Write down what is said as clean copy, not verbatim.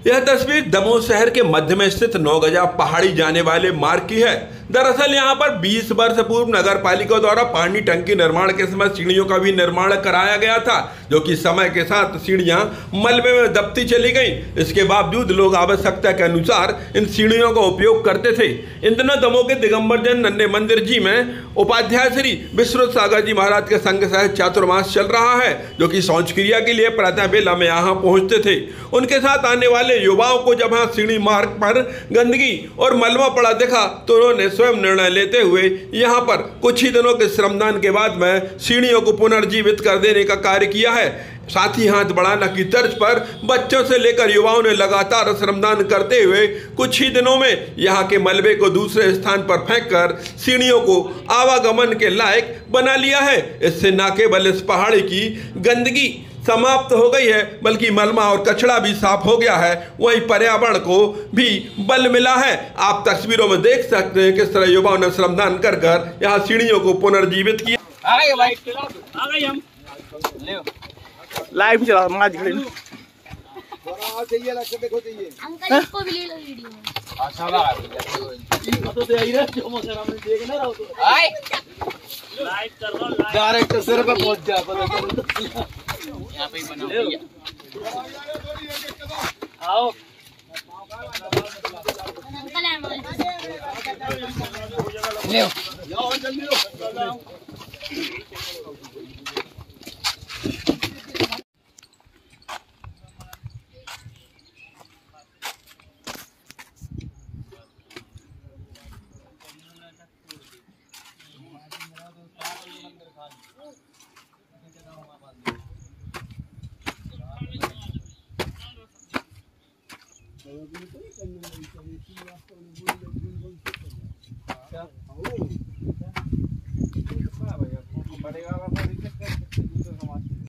यह तस्वीर दमोह शहर के मध्य में स्थित नौगजा पहाड़ी जाने वाले मार्ग की है। दरअसल यहां पर 20 वर्ष पूर्व नगर पालिका द्वारा पानी टंकी निर्माण के समय सीढ़ियों का भी निर्माण कराया गया था, जो कि समय के साथ सीढ़ियां मलबे में दबती चली गईं। इसके बावजूद लोग आवश्यकता के अनुसार इन सीढ़ियों का उपयोग करते थे। इन दिनों दमोह के दिगंबर जैन नन्हे मंदिर जी में उपाध्याय श्री विश्वनाथ सागर जी महाराज के संग सहित चातुर्मास चल रहा है, जो कि शौच क्रिया के लिए प्रातः बेला में यहाँ पहुँचते थे। उनके साथ आने वाले युवाओं को जब यहाँ सीढ़ी मार्ग पर गंदगी और मलबा पड़ा दिखा तो उन्होंने स्वयं निर्णय लेते हुए यहाँ पर कुछ ही दिनों के श्रमदान के बाद में सीढ़ियों को पुनर्जीवित कर देने का कार्य किया है। साथ ही हाथ बढ़ाना की तर्ज पर बच्चों से लेकर युवाओं ने लगातार श्रमदान करते हुए कुछ ही दिनों में यहाँ के मलबे को दूसरे स्थान पर फेंककर सीढ़ियों को आवागमन के लायक बना लिया है। इससे न केवल इस पहाड़ी की गंदगी समाप्त हो गई है, बल्कि मलबा और कचरा भी साफ हो गया है। वहीं पर्यावरण को भी बल मिला है। आप तस्वीरों में देख सकते हैं किस तरह युवाओं ने श्रमदान कर कर यहाँ सीढ़ियों को पुनर्जीवित किया। लाइव चला माज खड़े अंकल इसको भी ले लो वीडियो में। तो दे आई रे जो मौसम में देख ना रहो तो हाय लाइव कर लो, डायरेक्ट सिर पे पहुंच जा पता यहां पे ही बनाओ आओ अंकल है ले आओ जल्दी लो। क्या